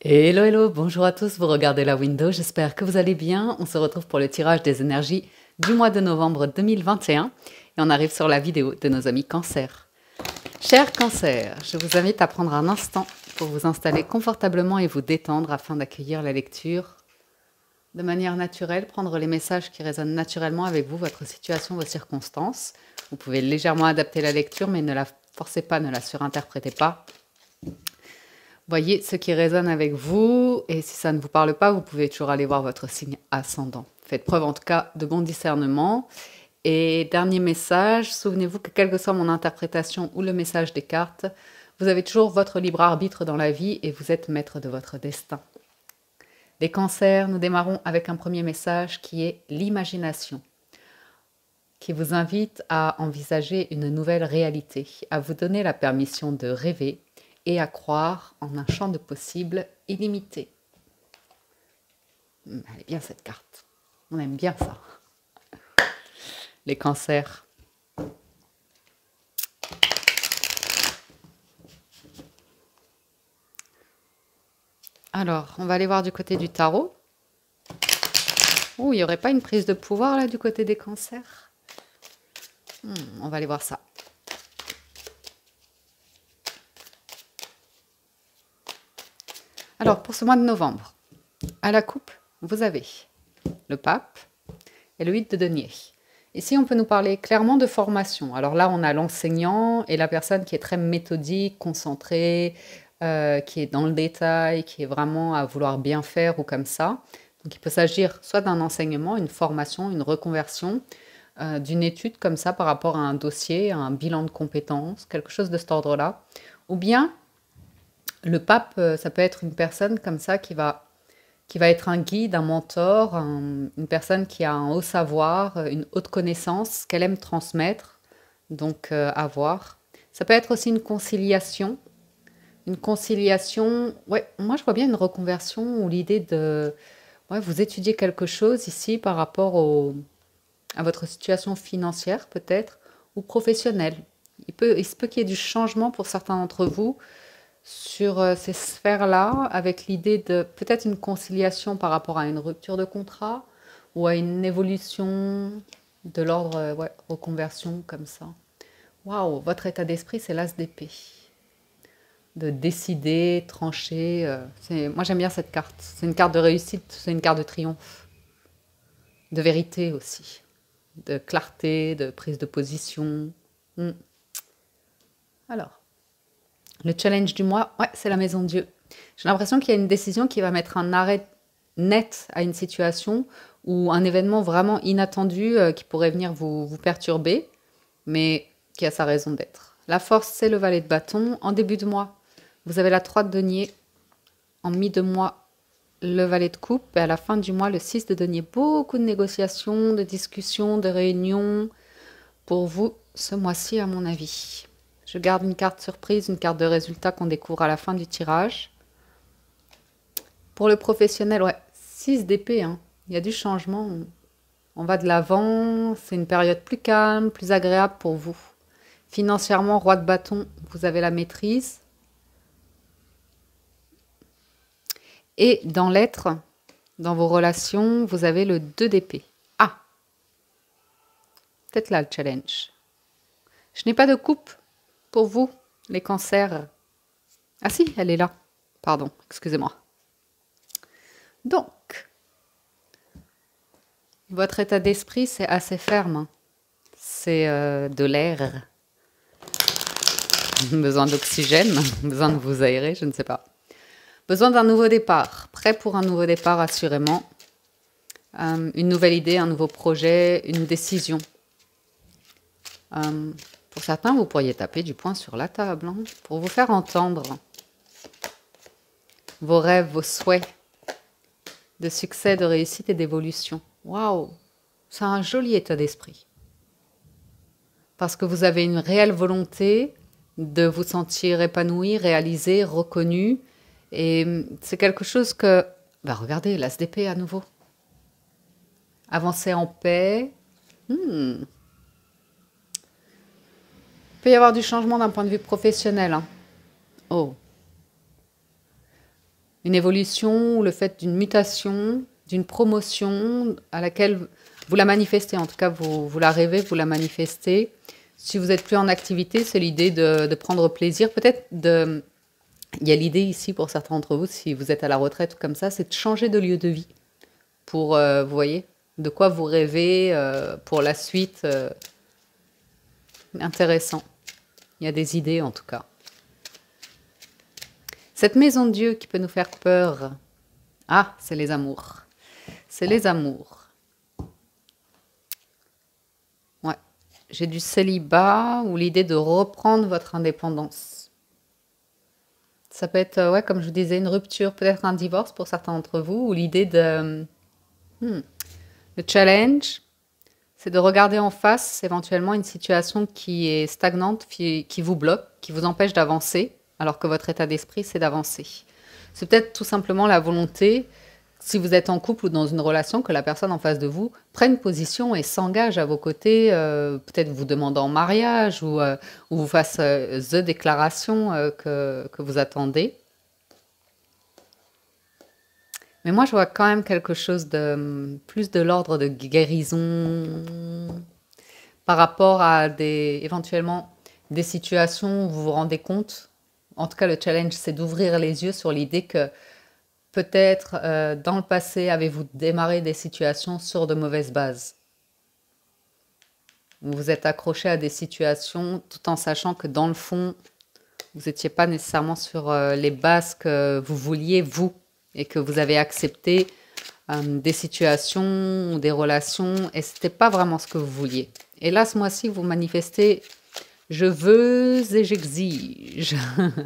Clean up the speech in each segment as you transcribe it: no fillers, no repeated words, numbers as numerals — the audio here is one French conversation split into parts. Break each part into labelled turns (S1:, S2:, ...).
S1: Hello, hello, bonjour à tous, vous regardez la window, j'espère que vous allez bien. On se retrouve pour le tirage des énergies du mois de novembre 2021 et on arrive sur la vidéo de nos amis Cancer. Chers Cancer, je vous invite à prendre un instant pour vous installer confortablement et vous détendre afin d'accueillir la lecture de manière naturelle, prendre les messages qui résonnent naturellement avec vous, votre situation, vos circonstances. Vous pouvez légèrement adapter la lecture, mais ne la forcez pas, ne la surinterprétez pas. Voyez ce qui résonne avec vous, et si ça ne vous parle pas, vous pouvez toujours aller voir votre signe ascendant. Faites preuve en tout cas de bon discernement. Et dernier message, souvenez-vous que quelle que soit mon interprétation ou le message des cartes, vous avez toujours votre libre arbitre dans la vie et vous êtes maître de votre destin. Les cancers, nous démarrons avec un premier message qui est l'imagination, qui vous invite à envisager une nouvelle réalité, à vous donner la permission de rêver et à croire en un champ de possibles illimité. Elle est bien cette carte. On aime bien ça. Les cancers. Alors, on va aller voir du côté du tarot. Oh, il n'y aurait pas une prise de pouvoir là du côté des cancers? On va aller voir ça. Alors, pour ce mois de novembre, à la coupe, vous avez le pape et le 8 de denier. Ici, on peut nous parler clairement de formation. Alors là, on a l'enseignant et la personne qui est très méthodique, concentrée, qui est dans le détail, qui est vraiment à vouloir bien faire ou comme ça. Donc, il peut s'agir soit d'un enseignement, une formation, une reconversion, d'une étude comme ça par rapport à un dossier, à un bilan de compétences, quelque chose de cet ordre-là. Ou bien, le pape, ça peut être une personne comme ça qui va être un guide, un mentor, une personne qui a un haut savoir, une haute connaissance qu'elle aime transmettre, donc avoir. Ça peut être aussi une conciliation. Une conciliation, ouais, moi je vois bien une reconversion ou l'idée de, ouais, vous étudiez quelque chose ici par rapport à votre situation financière peut-être, ou professionnelle. Il se peut qu'il y ait du changement pour certains d'entre vous sur ces sphères-là, avec l'idée de peut-être une conciliation par rapport à une rupture de contrat ou à une évolution de l'ordre, ouais, reconversion comme ça. Waouh, votre état d'esprit, c'est l'as d'épée. De décider, trancher. Moi, j'aime bien cette carte. C'est une carte de réussite, c'est une carte de triomphe. De vérité aussi. De clarté, de prise de position. Alors, le challenge du mois, ouais, c'est la maison de Dieu. J'ai l'impression qu'il y a une décision qui va mettre un arrêt net à une situation ou un événement vraiment inattendu qui pourrait venir vous perturber, mais qui a sa raison d'être. La force, c'est le valet de bâton. En début de mois, vous avez la 3 de denier. En mi de mois, le valet de coupe. Et à la fin du mois, le 6 de denier. Beaucoup de négociations, de discussions, de réunions pour vous ce mois-ci, à mon avis. Je garde une carte surprise, une carte de résultat qu'on découvre à la fin du tirage. Pour le professionnel, ouais, 6 d'épée, hein. Il y a du changement. On va de l'avant, c'est une période plus calme, plus agréable pour vous. Financièrement, roi de bâton, vous avez la maîtrise. Et dans l'être, dans vos relations, vous avez le 2 d'épée. Ah, peut-être là le challenge. Je n'ai pas de coupe pour vous, les cancers. Ah si, elle est là. Pardon, excusez-moi. Donc, votre état d'esprit, c'est assez ferme. C'est de l'air. Besoin d'oxygène, besoin de vous aérer, je ne sais pas. Besoin d'un nouveau départ. Prêt pour un nouveau départ, assurément. Une nouvelle idée, un nouveau projet, une décision. Pour certains, vous pourriez taper du poing sur la table, hein, pour vous faire entendre vos rêves, vos souhaits de succès, de réussite et d'évolution. Waouh, c'est un joli état d'esprit. Parce que vous avez une réelle volonté de vous sentir épanoui, réalisé, reconnu. Et c'est quelque chose que... Bah regardez, l'as d'épée à nouveau. Avancer en paix. Il peut y avoir du changement d'un point de vue professionnel, hein. Oh. une évolution ou le fait d'une mutation, d'une promotion à laquelle vous la manifestez. En tout cas, vous la rêvez, vous la manifestez. Si vous n'êtes plus en activité, c'est l'idée de prendre plaisir. Peut-être de... Il y a l'idée ici pour certains d'entre vous, si vous êtes à la retraite ou comme ça, c'est de changer de lieu de vie. Pour, vous voyez, de quoi vous rêvez pour la suite. Intéressant. Il y a des idées en tout cas. Cette maison de Dieu qui peut nous faire peur. Ah, c'est les amours. C'est les amours. Ouais. J'ai du célibat ou l'idée de reprendre votre indépendance. Ça peut être, ouais, comme je vous disais, une rupture, peut-être un divorce pour certains d'entre vous, ou l'idée de... Le challenge, c'est de regarder en face éventuellement une situation qui est stagnante, qui vous bloque, qui vous empêche d'avancer, alors que votre état d'esprit, c'est d'avancer. C'est peut-être tout simplement la volonté, si vous êtes en couple ou dans une relation, que la personne en face de vous prenne position et s'engage à vos côtés, peut-être vous demande en mariage ou vous fasse the déclaration que vous attendez. Mais moi, je vois quand même quelque chose de plus de l'ordre de guérison par rapport à éventuellement des situations où vous vous rendez compte. En tout cas, le challenge, c'est d'ouvrir les yeux sur l'idée que peut-être dans le passé, avez-vous démarré des situations sur de mauvaises bases. Vous vous êtes accroché à des situations tout en sachant que dans le fond, vous n'étiez pas nécessairement sur les bases que vous vouliez, vous, et que vous avez accepté des situations ou des relations, et ce n'était pas vraiment ce que vous vouliez. Et là, ce mois-ci, vous manifestez « je veux et j'exige ».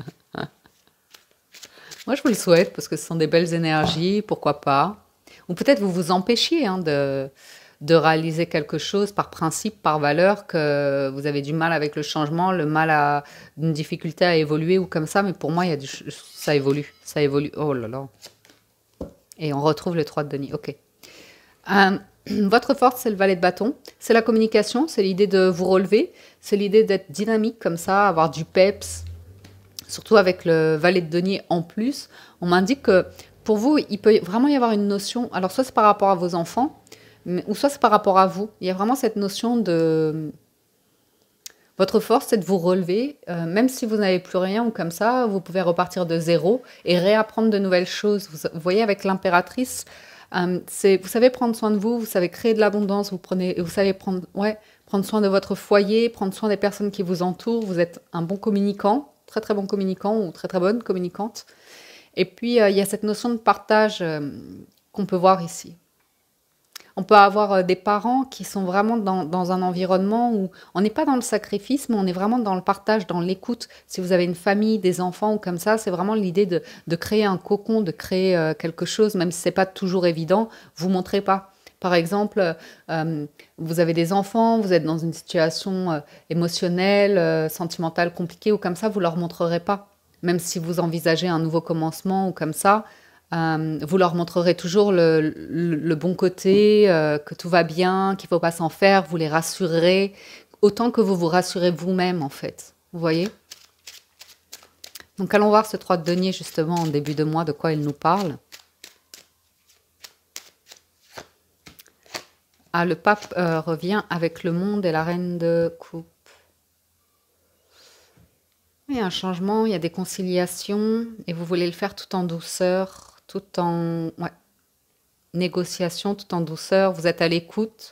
S1: Moi, je vous le souhaite, parce que ce sont des belles énergies, pourquoi pas. Ou peut-être vous vous empêchiez de réaliser quelque chose par principe, par valeur, que vous avez du mal avec le changement, une difficulté à évoluer ou comme ça, mais pour moi, ça évolue. Ça évolue. Oh là là. Et on retrouve le 3 de denier. Ok. Votre force, c'est le valet de bâton. C'est la communication, c'est l'idée de vous relever, c'est l'idée d'être dynamique comme ça, avoir du peps, surtout avec le valet de denier en plus. On m'indique que pour vous, il peut vraiment y avoir une notion, alors soit c'est par rapport à vos enfants, ou soit c'est par rapport à vous. Il y a vraiment cette notion de... Votre force, c'est de vous relever, même si vous n'avez plus rien ou comme ça, vous pouvez repartir de zéro et réapprendre de nouvelles choses. Vous voyez, avec l'impératrice, vous savez prendre soin de vous, vous savez créer de l'abondance, vous savez prendre soin de votre foyer, prendre soin des personnes qui vous entourent. Vous êtes un bon communicant, très très bon communicant ou très très bonne communicante. Et puis, il y a cette notion de partage qu'on peut voir ici. On peut avoir des parents qui sont vraiment dans un environnement où on n'est pas dans le sacrifice, mais on est vraiment dans le partage, dans l'écoute. Si vous avez une famille, des enfants ou comme ça, c'est vraiment l'idée de créer un cocon, de créer quelque chose, même si ce n'est pas toujours évident, vous ne montrez pas. Par exemple, vous avez des enfants, vous êtes dans une situation émotionnelle, sentimentale compliquée ou comme ça, vous ne leur montrerez pas. Même si vous envisagez un nouveau commencement ou comme ça, vous leur montrerez toujours le bon côté, que tout va bien, qu'il ne faut pas s'en faire, vous les rassurerez, autant que vous vous rassurez vous-même en fait. Vous voyez? Donc allons voir ce 3 de denier justement en début de mois, de quoi il nous parle. Ah, le pape revient avec le monde et la reine de coupe. Il y a un changement, il y a des conciliations et vous voulez le faire tout en douceur. Tout en négociation, tout en douceur, vous êtes à l'écoute.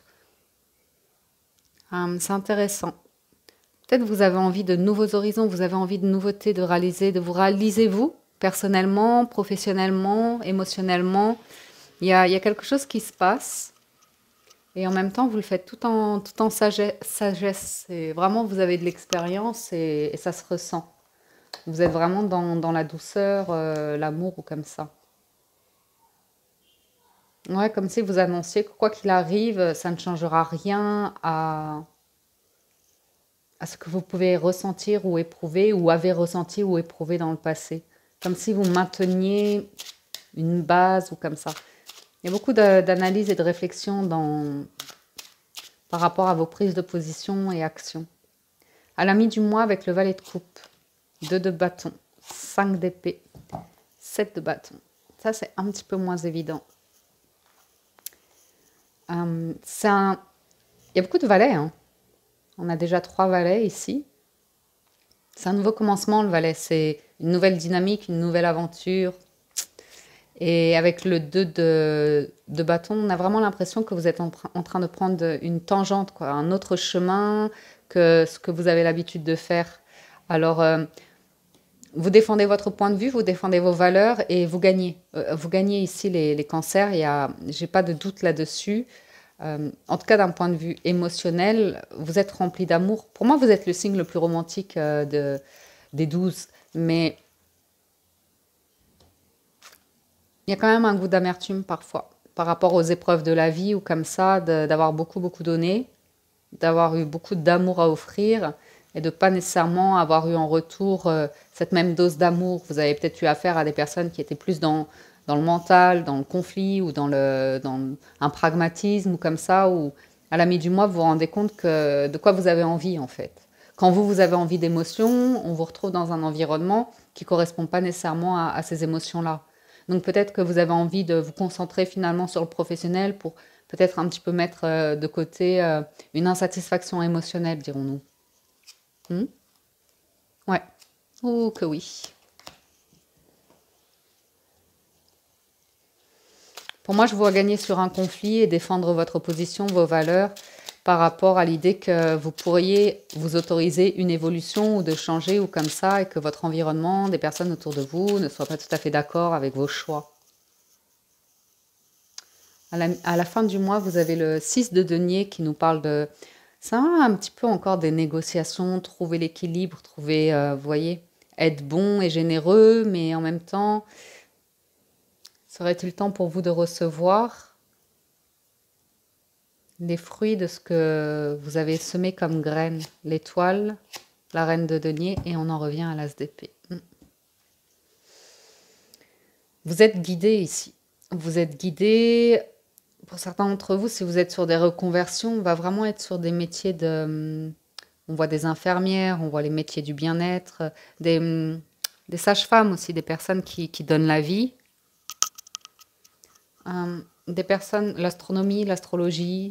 S1: C'est intéressant. Peut-être vous avez envie de nouveaux horizons, vous avez envie de nouveautés, de vous réaliser vous, personnellement, professionnellement, émotionnellement. Il y a quelque chose qui se passe et en même temps, vous le faites tout en sagesse. Et vraiment, vous avez de l'expérience et ça se ressent. Vous êtes vraiment dans la douceur, l'amour ou comme ça. Ouais, comme si vous annonciez que quoi qu'il arrive, ça ne changera rien à ce que vous pouvez ressentir ou éprouver, ou avez ressenti ou éprouvé dans le passé. Comme si vous mainteniez une base ou comme ça. Il y a beaucoup d'analyse et de réflexion par rapport à vos prises de position et actions. À la mi-du-mois, avec le valet de coupe, 2 de bâton, 5 d'épée, 7 de bâton. Ça, c'est un petit peu moins évident. C'est un... Il y a beaucoup de valets, hein. On a déjà 3 valets ici. C'est un nouveau commencement, le valet. C'est une nouvelle dynamique, une nouvelle aventure. Et avec le 2 de bâton, on a vraiment l'impression que vous êtes en train de prendre une tangente, quoi, un autre chemin que ce que vous avez l'habitude de faire. Alors, vous défendez votre point de vue, vous défendez vos valeurs et vous gagnez. Vous gagnez ici les cancers, j'ai pas de doute là-dessus. En tout cas, d'un point de vue émotionnel, vous êtes rempli d'amour. Pour moi, vous êtes le signe le plus romantique des 12. Mais il y a quand même un goût d'amertume parfois, par rapport aux épreuves de la vie ou comme ça, d'avoir beaucoup, beaucoup donné, d'avoir eu beaucoup d'amour à offrir et de pas nécessairement avoir eu en retour cette même dose d'amour. Vous avez peut-être eu affaire à des personnes qui étaient plus dans le mental, dans le conflit ou dans un pragmatisme ou comme ça, ou à la mi du mois, vous vous rendez compte de quoi vous avez envie en fait. Quand vous avez envie d'émotions, on vous retrouve dans un environnement qui ne correspond pas nécessairement à ces émotions-là. Donc peut-être que vous avez envie de vous concentrer finalement sur le professionnel pour peut-être un petit peu mettre de côté une insatisfaction émotionnelle, dirons-nous. Hmm. Ouais. Oh que oui. Pour moi, je vois gagner sur un conflit et défendre votre position, vos valeurs, par rapport à l'idée que vous pourriez vous autoriser une évolution ou de changer ou comme ça, et que votre environnement, des personnes autour de vous, ne soient pas tout à fait d'accord avec vos choix. À la fin du mois, vous avez le 6 de denier qui nous parle de... Ça un petit peu encore des négociations, trouver l'équilibre, trouver, vous voyez, être bon et généreux, mais en même temps, serait-il temps pour vous de recevoir les fruits de ce que vous avez semé comme graines? L'étoile, la reine de denier, et on en revient à l'as d'épée. Vous êtes guidé ici. Vous êtes guidé, pour certains d'entre vous, si vous êtes sur des reconversions, on va vraiment être sur des métiers de... On voit des infirmières, on voit les métiers du bien-être, des sages-femmes aussi, des personnes qui donnent la vie. Des personnes, l'astronomie, l'astrologie.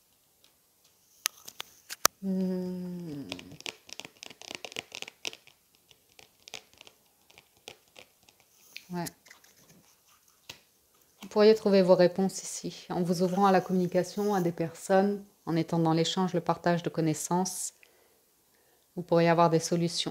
S1: Ouais. Vous pourriez trouver vos réponses ici, en vous ouvrant à la communication, à des personnes, en étant dans l'échange, le partage de connaissances. Vous pourriez avoir des solutions.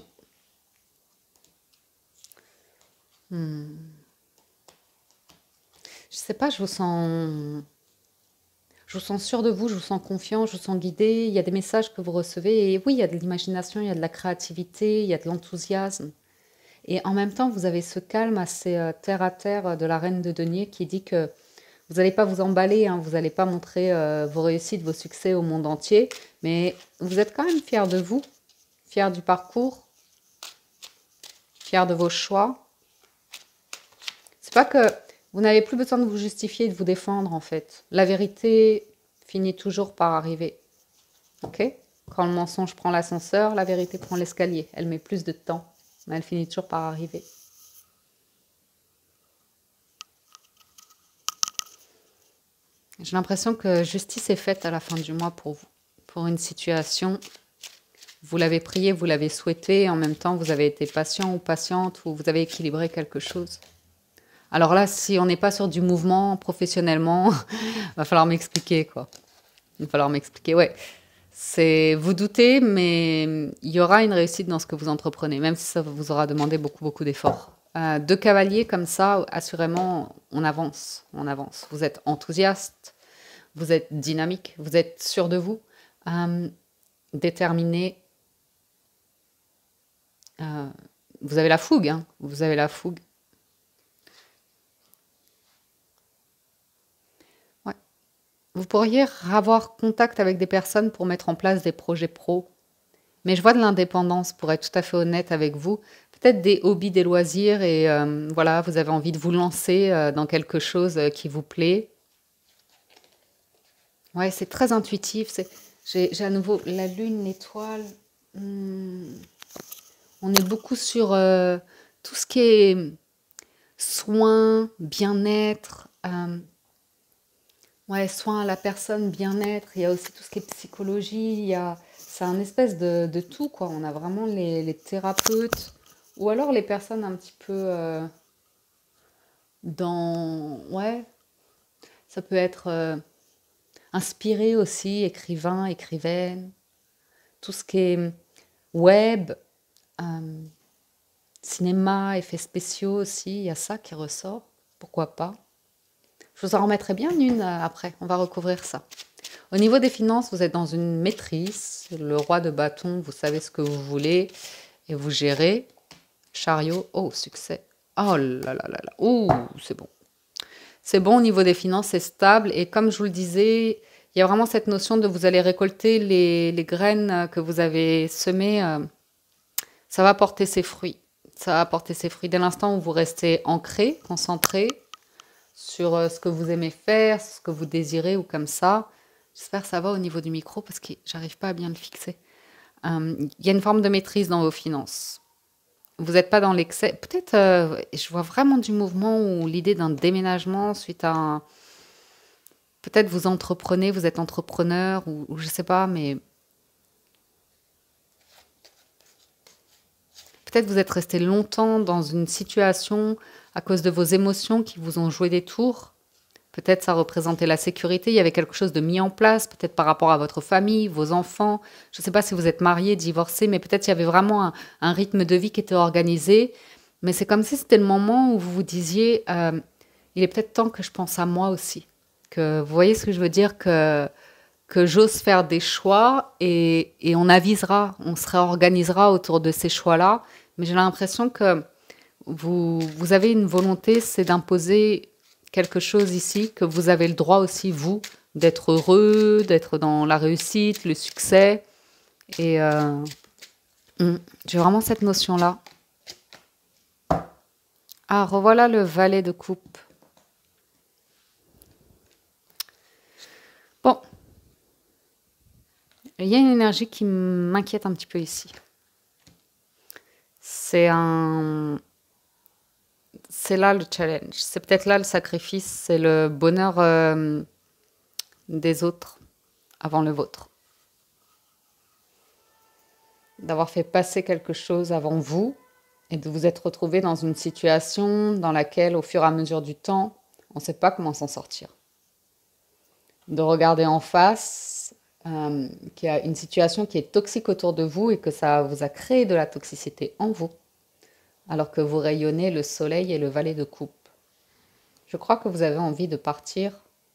S1: Je sais pas, je vous sens sûr de vous, je vous sens confiant, je vous sens guidé. Il y a des messages que vous recevez et oui, il y a de l'imagination, il y a de la créativité, il y a de l'enthousiasme. Et en même temps, vous avez ce calme assez terre à terre de la reine de denier qui dit que vous n'allez pas vous emballer, hein, vous n'allez pas montrer vos réussites, vos succès au monde entier, mais vous êtes quand même fier de vous, fier du parcours, fier de vos choix. C'est pas que vous n'avez plus besoin de vous justifier et de vous défendre en fait. La vérité finit toujours par arriver. Ok? Quand le mensonge prend l'ascenseur, la vérité prend l'escalier. Elle met plus de temps, mais elle finit toujours par arriver. J'ai l'impression que justice est faite à la fin du mois pour vous. Pour une situation, vous l'avez prié, vous l'avez souhaité, et en même temps vous avez été patient ou patiente, ou vous avez équilibré quelque chose. Alors là, si on n'est pas sur du mouvement professionnellement, va falloir m'expliquer, quoi. Il va falloir m'expliquer, ouais. Vous doutez, mais il y aura une réussite dans ce que vous entreprenez, même si ça vous aura demandé beaucoup, beaucoup d'efforts. 2 cavaliers comme ça, assurément, on avance, on avance. Vous êtes enthousiaste, vous êtes dynamique, vous êtes sûr de vous, déterminé. Vous avez la fougue, hein, vous avez la fougue. Ouais. Vous pourriez avoir contact avec des personnes pour mettre en place des projets pro. Mais je vois de l'indépendance, pour être tout à fait honnête avec vous. Peut-être des hobbies, des loisirs, et voilà, vous avez envie de vous lancer dans quelque chose qui vous plaît. Ouais, c'est très intuitif. J'ai à nouveau la lune, l'étoile. On est beaucoup sur tout ce qui est soins, bien-être, ouais, soins à la personne, bien-être. Il y a aussi tout ce qui est psychologie. C'est un espèce de tout, quoi. On a vraiment les thérapeutes ou alors les personnes un petit peu ouais, ça peut être inspiré aussi, écrivain, écrivaine, tout ce qui est web, euh, cinéma, effets spéciaux aussi, il y a ça qui ressort. Pourquoi pas? Je vous en remettrai bien une après, on va recouvrir ça. Au niveau des finances, vous êtes dans une maîtrise. Le roi de bâton, vous savez ce que vous voulez et vous gérez. Chariot, oh, succès. Oh là là là là, ouh, c'est bon. C'est bon au niveau des finances, c'est stable. Et comme je vous le disais, il y a vraiment cette notion de vous allez récolter les graines que vous avez semées. Ça va porter ses fruits. Ça va porter ses fruits. Dès l'instant où vous restez ancré, concentré sur ce que vous aimez faire, ce que vous désirez ou comme ça. J'espère que ça va au niveau du micro parce que j'arrive pas à bien le fixer. Il y a une forme de maîtrise dans vos finances. Vous n'êtes pas dans l'excès. Peut-être, je vois vraiment du mouvement ou l'idée d'un déménagement suite à un... Peut-être vous entreprenez, vous êtes entrepreneur ou je sais pas, mais peut-être vous êtes resté longtemps dans une situation à cause de vos émotions qui vous ont joué des tours. Peut-être ça représentait la sécurité, il y avait quelque chose de mis en place, peut-être par rapport à votre famille, vos enfants. Je ne sais pas si vous êtes marié, divorcé, mais peut-être il y avait vraiment un rythme de vie qui était organisé. Mais c'est comme si c'était le moment où vous vous disiez, il est peut-être temps que je pense à moi aussi. Que vous voyez ce que je veux dire, que j'ose faire des choix et on avisera, on se réorganisera autour de ces choix-là. Mais j'ai l'impression que vous avez une volonté, c'est d'imposer quelque chose ici, que vous avez le droit aussi, vous, d'être heureux, d'être dans la réussite, le succès. Et j'ai vraiment cette notion-là. Ah, revoilà le valet de coupe. Bon, il y a une énergie qui m'inquiète un petit peu ici. C'est c'est là le challenge. C'est peut-être là le sacrifice. C'est le bonheur des autres avant le vôtre. D'avoir fait passer quelque chose avant vous et de vous être retrouvé dans une situation dans laquelle, au fur et à mesure du temps, on ne sait pas comment s'en sortir. De regarder en face qu'il y a une situation qui est toxique autour de vous et que ça vous a créé de la toxicité en vous, alors que vous rayonnez le soleil et le valet de coupe. Je crois que vous avez envie de partir,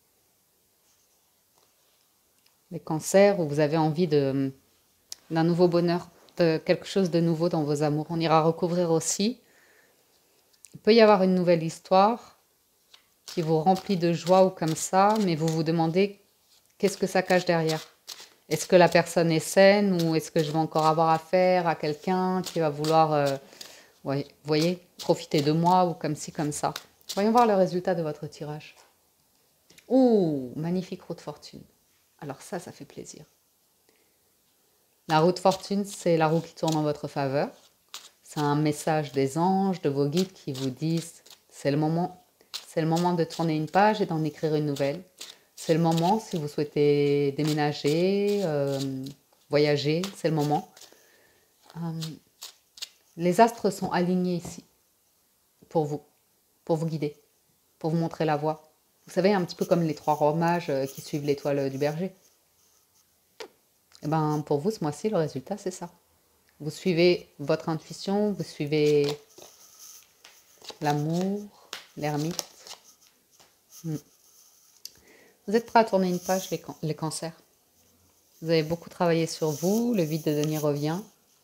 S1: les cancers, ou vous avez envie d'un nouveau bonheur, de quelque chose de nouveau dans vos amours. On ira recouvrir aussi. Il peut y avoir une nouvelle histoire qui vous remplit de joie ou comme ça, mais vous vous demandez qu'est-ce que ça cache derrière. Est-ce que la personne est saine ou est-ce que je vais encore avoir affaire à quelqu'un qui va vouloir, ouais, vous voyez, profiter de moi ou comme ci, comme ça. Voyons voir le résultat de votre tirage. Ouh, magnifique roue de fortune. Alors ça fait plaisir. La roue de fortune, c'est la roue qui tourne en votre faveur. C'est un message des anges, de vos guides qui vous disent c'est le moment de tourner une page et d'en écrire une nouvelle. C'est le moment, si vous souhaitez déménager, voyager, c'est le moment. Les astres sont alignés ici pour vous guider, pour vous montrer la voie. Vous savez, un petit peu comme les trois rois mages qui suivent l'étoile du berger. Et ben, pour vous, ce mois-ci, le résultat, c'est ça. Vous suivez votre intuition, vous suivez l'amour, l'ermite. Vous êtes prêts à tourner une page, les cancers. Vous avez beaucoup travaillé sur vous, le vide de Denis revient.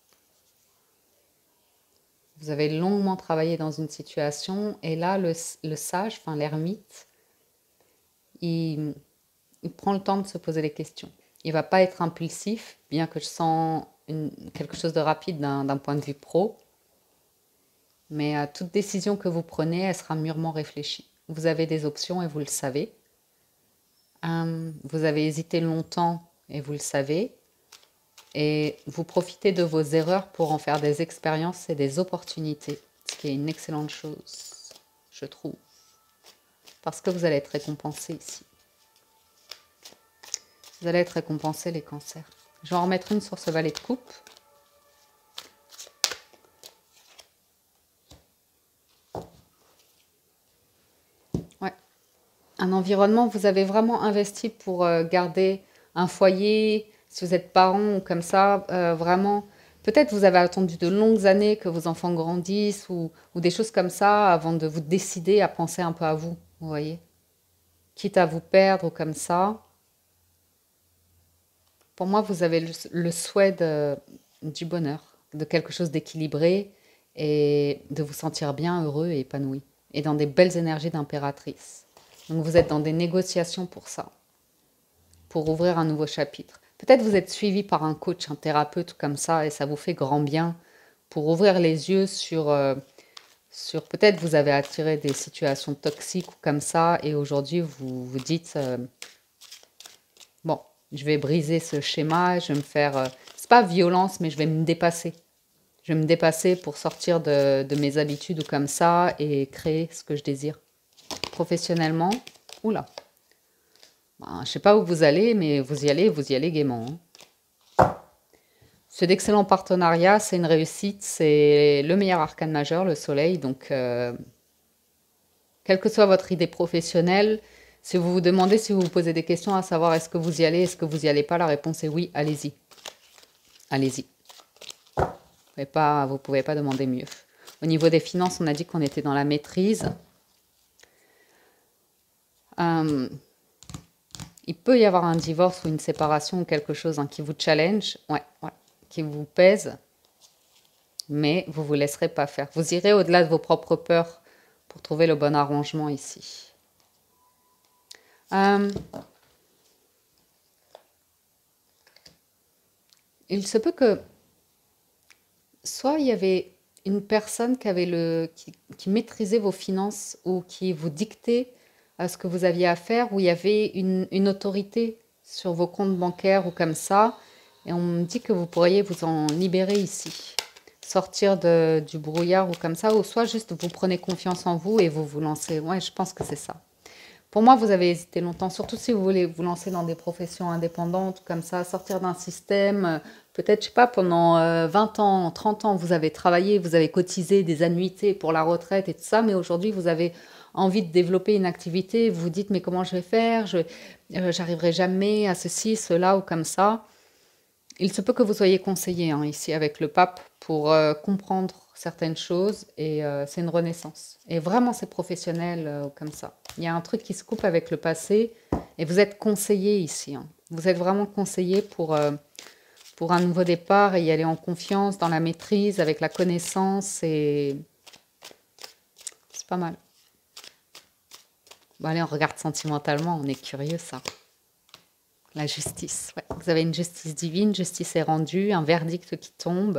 S1: Vous avez longuement travaillé dans une situation, et là, le sage, enfin l'ermite, il prend le temps de se poser des questions. Il ne va pas être impulsif, bien que je sens quelque chose de rapide d'un point de vue pro. Mais toute décision que vous prenez, elle sera mûrement réfléchie. Vous avez des options et vous le savez. Vous avez hésité longtemps et vous le savez. Et vous profitez de vos erreurs pour en faire des expériences et des opportunités, ce qui est une excellente chose. je trouve. Parce que vous allez être récompensé ici. Vous allez être récompensé les cancers. Je vais en remettre une sur ce valet de coupe. Ouais. Un environnement, vous avez vraiment investi pour garder un foyer, si vous êtes parent ou comme ça, vraiment. Peut-être vous avez attendu de longues années que vos enfants grandissent ou des choses comme ça avant de vous décider à penser un peu à vous, vous voyez. Quitte à vous perdre ou comme ça. Pour moi, vous avez le souhait du bonheur, de quelque chose d'équilibré et de vous sentir bien, heureux et épanoui. Et dans des belles énergies d'impératrice. Donc vous êtes dans des négociations pour ça, pour ouvrir un nouveau chapitre. Peut-être vous êtes suivi par un coach, un thérapeute comme ça, et ça vous fait grand bien pour ouvrir les yeux sur peut-être vous avez attiré des situations toxiques ou comme ça, et aujourd'hui vous vous dites, bon, je vais briser ce schéma, je vais me faire, c'est pas violence, mais je vais me dépasser. Je vais me dépasser pour sortir de mes habitudes ou comme ça et créer ce que je désire. Professionnellement, oula. Ben, je ne sais pas où vous allez, mais vous y allez gaiement. Hein. C'est d'excellents partenariats, c'est une réussite, c'est le meilleur arcane majeur, le soleil. Donc, quelle que soit votre idée professionnelle, si vous vous demandez, si vous vous posez des questions à savoir est-ce que vous y allez, est-ce que vous y allez pas, la réponse est oui, allez-y. Allez-y. Vous pouvez pas demander mieux. Au niveau des finances, on a dit qu'on était dans la maîtrise. Il peut y avoir un divorce ou une séparation ou quelque chose qui vous challenge, ouais, qui vous pèse, mais vous ne vous laisserez pas faire. Vous irez au-delà de vos propres peurs pour trouver le bon arrangement ici. Il se peut que soit il y avait une personne qui maîtrisait vos finances ou qui vous dictait ce que vous aviez à faire, où il y avait une autorité sur vos comptes bancaires ou comme ça, et on me dit que vous pourriez vous en libérer ici, sortir du brouillard ou comme ça, ou soit juste vous prenez confiance en vous et vous vous lancez. Ouais, je pense que c'est ça. Pour moi, vous avez hésité longtemps, surtout si vous voulez vous lancer dans des professions indépendantes, comme ça, sortir d'un système, peut-être, je sais pas, pendant 20 ans, 30 ans, vous avez travaillé, vous avez cotisé des annuités pour la retraite et tout ça, mais aujourd'hui, vous avez envie de développer une activité, vous vous dites, mais comment je vais faire, j'arriverai jamais à ceci, cela ou comme ça. Il se peut que vous soyez conseillé ici avec le pape pour comprendre certaines choses et c'est une renaissance. Et vraiment, c'est professionnel comme ça. Il y a un truc qui se coupe avec le passé et vous êtes conseillé ici. Hein. Vous êtes vraiment conseillé pour un nouveau départ et y aller en confiance, dans la maîtrise, avec la connaissance et c'est pas mal. Bon, allez, on regarde sentimentalement, on est curieux ça. La justice, ouais. Vous avez une justice divine, justice est rendue, un verdict qui tombe.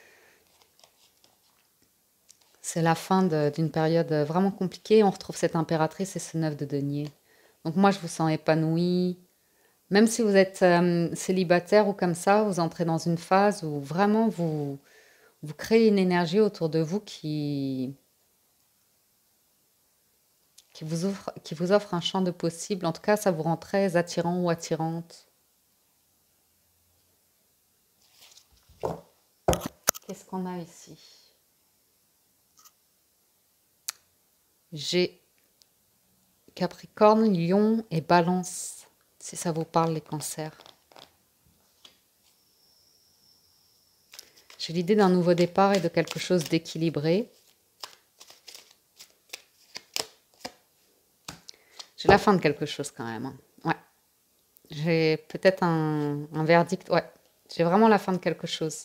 S1: C'est la fin d'une période vraiment compliquée. On retrouve cette impératrice et ce 9 de denier. Donc moi, je vous sens épanouie. Même si vous êtes célibataire ou comme ça, vous entrez dans une phase où vraiment vous créez une énergie autour de vous qui vous offre un champ de possibles. En tout cas, ça vous rend très attirant ou attirante. Qu'est-ce qu'on a ici? J'ai Capricorne, Lion et Balance, si ça vous parle les cancers. J'ai l'idée d'un nouveau départ et de quelque chose d'équilibré. J'ai la fin de quelque chose quand même. Hein. Ouais. J'ai peut-être un verdict. Ouais. J'ai vraiment la fin de quelque chose.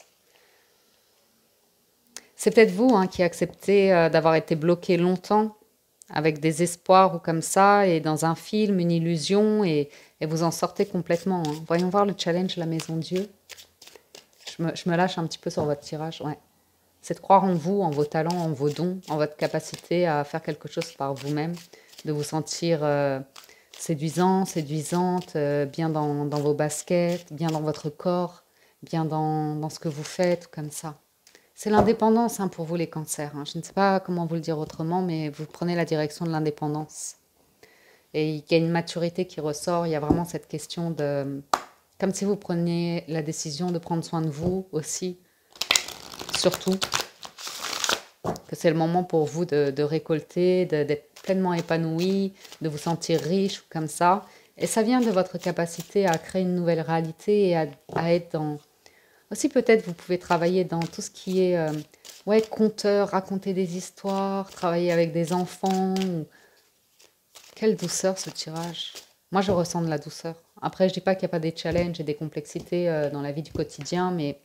S1: C'est peut-être vous qui acceptez d'avoir été bloqué longtemps avec des espoirs ou comme ça, et dans un film, une illusion, et vous en sortez complètement. Hein. Voyons voir le challenge La Maison Dieu. Je me lâche un petit peu sur votre tirage. Ouais. C'est de croire en vous, en vos talents, en vos dons, en votre capacité à faire quelque chose par vous-même, de vous sentir séduisant, séduisante, bien dans vos baskets, bien dans votre corps, bien dans ce que vous faites, comme ça. C'est l'indépendance hein, pour vous les cancers. Hein. Je ne sais pas comment vous le dire autrement, mais vous prenez la direction de l'indépendance. Et il y a une maturité qui ressort. Il y a vraiment cette question de... Comme si vous preniez la décision de prendre soin de vous aussi. Surtout que c'est le moment pour vous de récolter, d'être pleinement épanoui, de vous sentir riche ou comme ça. Et ça vient de votre capacité à créer une nouvelle réalité et à être dans... Aussi peut-être vous pouvez travailler dans tout ce qui est ouais, conteur, raconter des histoires, travailler avec des enfants. Quelle douceur ce tirage. Moi je ressens de la douceur. Après je dis pas qu'il n'y a pas des challenges et des complexités dans la vie du quotidien, mais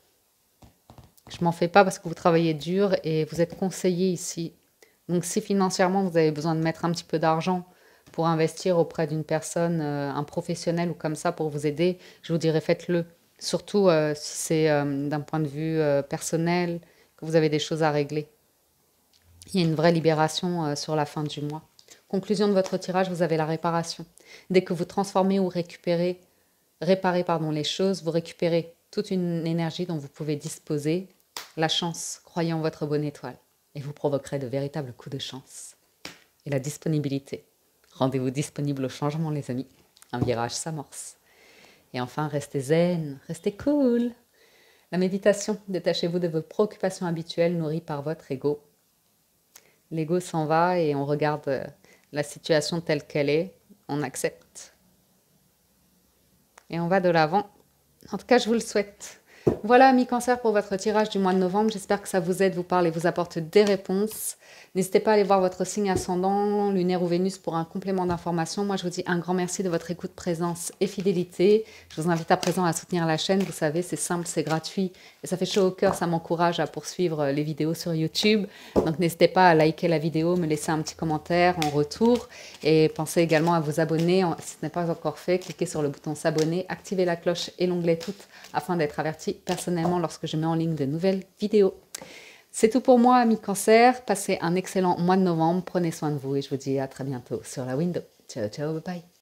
S1: je m'en fais pas parce que vous travaillez dur et vous êtes conseillé ici. Donc si financièrement vous avez besoin de mettre un petit peu d'argent pour investir auprès d'une personne, un professionnel ou comme ça pour vous aider, je vous dirais faites-le. Surtout si c'est d'un point de vue personnel, que vous avez des choses à régler. Il y a une vraie libération sur la fin du mois. Conclusion de votre tirage, vous avez la réparation. Dès que vous transformez ou réparez pardon, les choses, vous récupérez toute une énergie dont vous pouvez disposer. La chance, croyez en votre bonne étoile et vous provoquerez de véritables coups de chance. Et la disponibilité. Rendez-vous disponible au changement les amis. Un virage s'amorce. Et enfin, restez zen, restez cool. La méditation, détachez-vous de vos préoccupations habituelles nourries par votre ego. L'ego s'en va et on regarde la situation telle qu'elle est, on accepte. Et on va de l'avant. En tout cas, je vous le souhaite. Voilà, amis cancer, pour votre tirage du mois de novembre. J'espère que ça vous aide, vous parle et vous apporte des réponses. N'hésitez pas à aller voir votre signe ascendant, lunaire ou Vénus pour un complément d'information. Moi, je vous dis un grand merci de votre écoute, présence et fidélité. Je vous invite à présent à soutenir la chaîne. Vous savez, c'est simple, c'est gratuit et ça fait chaud au cœur. Ça m'encourage à poursuivre les vidéos sur YouTube. Donc, n'hésitez pas à liker la vidéo, me laisser un petit commentaire en retour. Et pensez également à vous abonner. Si ce n'est pas encore fait, cliquez sur le bouton s'abonner, activez la cloche et l'onglet toutes afin d'être averti personnellement lorsque je mets en ligne de nouvelles vidéos. C'est tout pour moi, amis cancer. Passez un excellent mois de novembre. Prenez soin de vous et je vous dis à très bientôt sur la window. Ciao, ciao, bye bye.